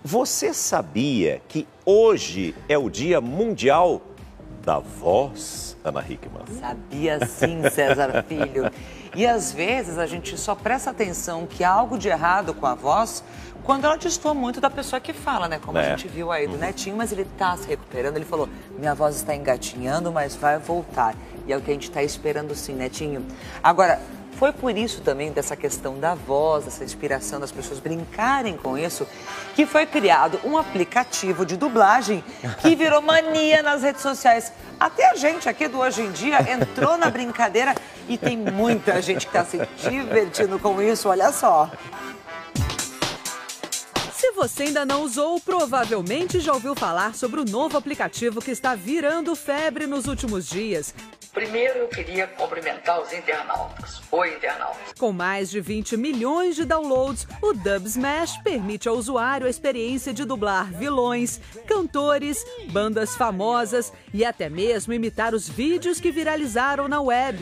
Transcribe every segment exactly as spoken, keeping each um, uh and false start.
Você sabia que hoje é o Dia Mundial da Voz, Ana Hickman? Sabia sim, César Filho. E às vezes a gente só presta atenção que há algo de errado com a voz quando ela destoa muito da pessoa que fala, né? Como é. a gente viu aí do uhum. Netinho, mas ele tá se recuperando. Ele falou, minha voz está engatinhando, mas vai voltar. E é o que a gente está esperando sim, Netinho. Agora, foi por isso também, dessa questão da voz, dessa inspiração das pessoas brincarem com isso, que foi criado um aplicativo de dublagem que virou mania nas redes sociais. Até a gente aqui do Hoje em Dia entrou na brincadeira e tem muita gente que está se divertindo com isso, olha só. Se você ainda não usou, provavelmente já ouviu falar sobre o novo aplicativo que está virando febre nos últimos dias. Primeiro eu queria cumprimentar os internautas. Oi, internautas. Com mais de vinte milhões de downloads, o Dubsmash permite ao usuário a experiência de dublar vilões, cantores, bandas famosas e até mesmo imitar os vídeos que viralizaram na web.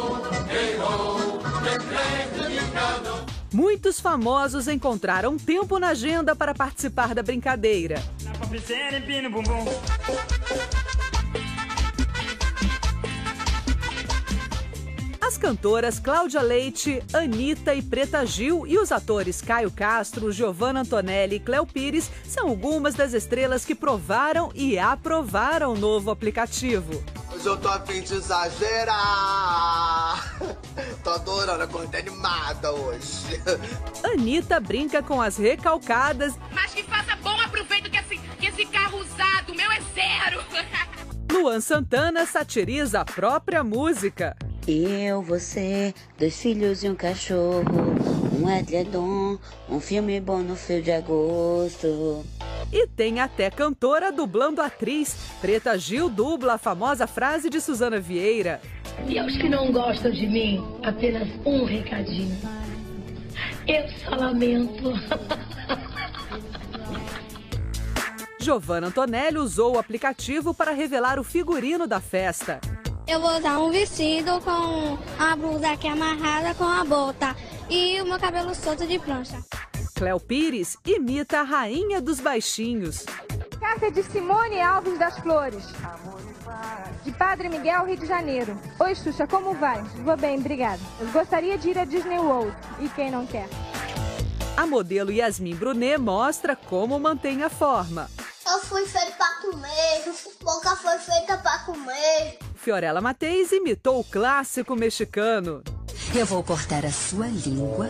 Muitos famosos encontraram tempo na agenda para participar da brincadeira. As cantoras Cláudia Leite, Anitta e Preta Gil e os atores Caio Castro, Giovanna Antonelli e Cléo Pires são algumas das estrelas que provaram e aprovaram o novo aplicativo. Hoje eu tô a fim de exagerar. Tô adorando a cor animada hoje. Anitta brinca com as recalcadas. Mas que faça bom aproveito que esse, que esse carro usado, o meu é zero. Luan Santana satiriza a própria música. Eu, você, dois filhos e um cachorro, um edredom, um filme bom no fio de agosto. E tem até cantora dublando atriz. Preta Gil dubla a famosa frase de Suzana Vieira. E aos que não gostam de mim, apenas um recadinho. Eu só lamento. Giovanna Antonelli usou o aplicativo para revelar o figurino da festa. Eu vou usar um vestido com a blusa aqui amarrada com a bota e o meu cabelo solto de prancha. Cléo Pires imita a rainha dos baixinhos. Carta de Simone Alves das Flores, de Padre Miguel, Rio de Janeiro. Oi, Xuxa, como vai? Vou bem, obrigada. Eu gostaria de ir a Disney World, e quem não quer? A modelo Yasmin Brunet mostra como mantém a forma. Eu fui feita para comer, boca foi feita para comer. Fiorella Matheus imitou o clássico mexicano. Eu vou cortar a sua língua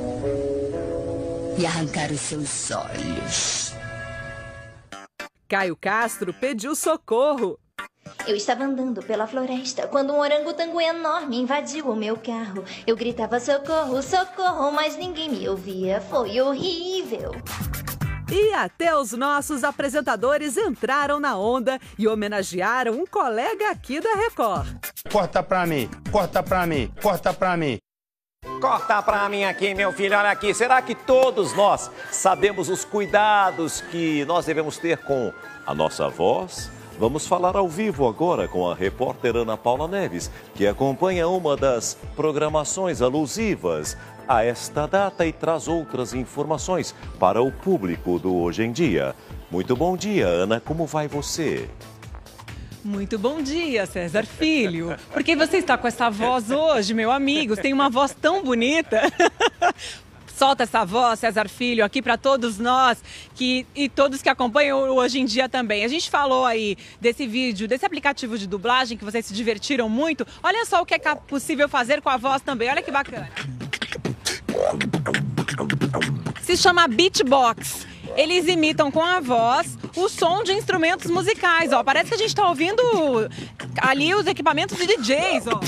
e arrancar os seus olhos. Caio Castro pediu socorro. Eu estava andando pela floresta quando um orangotango enorme invadiu o meu carro. Eu gritava socorro, socorro, mas ninguém me ouvia. Foi horrível. E até os nossos apresentadores entraram na onda e homenagearam um colega aqui da Record. Corta pra mim, corta pra mim, corta pra mim. Corta pra mim aqui, meu filho, olha aqui. Será que todos nós sabemos os cuidados que nós devemos ter com a nossa voz? Vamos falar ao vivo agora com a repórter Ana Paula Neves, que acompanha uma das programações alusivas a esta data e traz outras informações para o público do Hoje em Dia. Muito bom dia, Ana, como vai você? Muito bom dia, César Filho. Por que você está com essa voz hoje, meu amigo? Você tem uma voz tão bonita. Solta essa voz, César Filho, aqui para todos nós que, e todos que acompanham o Hoje em Dia também. A gente falou aí desse vídeo, desse aplicativo de dublagem que vocês se divertiram muito. Olha só o que é possível fazer com a voz também, olha que bacana. Se chama Beatbox. Eles imitam com a voz o som de instrumentos musicais, ó. Parece que a gente tá ouvindo ali os equipamentos de D Js, ó.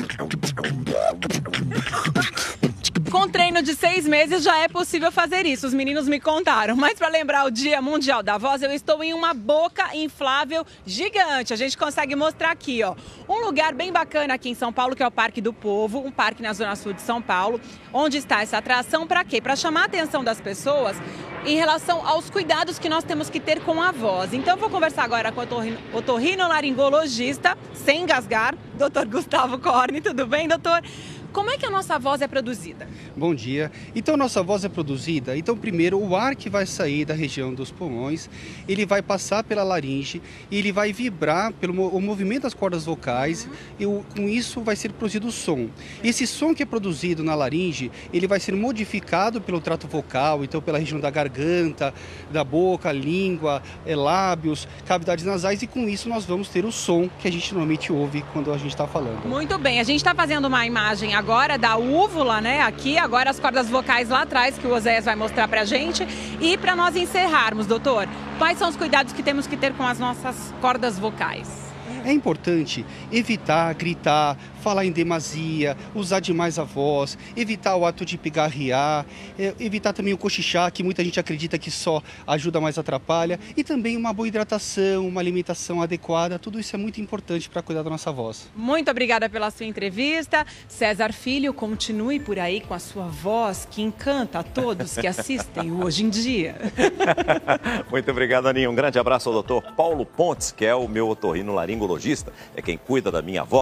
Com treino de seis meses já é possível fazer isso, os meninos me contaram. Mas para lembrar o Dia Mundial da Voz, eu estou em uma boca inflável gigante. A gente consegue mostrar aqui, ó, um lugar bem bacana aqui em São Paulo, que é o Parque do Povo, um parque na Zona Sul de São Paulo, onde está essa atração para quê? Para chamar a atenção das pessoas em relação aos cuidados que nós temos que ter com a voz. Então eu vou conversar agora com o otorrinolaringologista, sem engasgar, doutor Gustavo Corni. Tudo bem, doutor? Como é que a nossa voz é produzida? Bom dia. Então, nossa voz é produzida. Então, primeiro, o ar que vai sair da região dos pulmões, ele vai passar pela laringe e ele vai vibrar pelo o movimento das cordas vocais e o, com isso vai ser produzido o som. Esse som que é produzido na laringe, ele vai ser modificado pelo trato vocal, então pela região da garganta, da boca, língua, é, lábios, cavidades nasais, e com isso nós vamos ter o som que a gente normalmente ouve quando a gente está falando. Muito bem, a gente está fazendo uma imagem agora da úvula, né, aqui, agora as cordas vocais lá atrás, que o Oséias vai mostrar pra gente. E para nós encerrarmos, doutor, quais são os cuidados que temos que ter com as nossas cordas vocais? É importante evitar gritar, falar em demasia, usar demais a voz, evitar o ato de pigarrear, evitar também o cochichar, que muita gente acredita que só ajuda, mais atrapalha, e também uma boa hidratação, uma alimentação adequada, tudo isso é muito importante para cuidar da nossa voz. Muito obrigada pela sua entrevista. César Filho, continue por aí com a sua voz que encanta a todos que assistem Hoje em Dia. Muito obrigado, Aninha. Um grande abraço ao doutor Paulo Pontes, que é o meu otorrinolaringologista, é quem cuida da minha voz.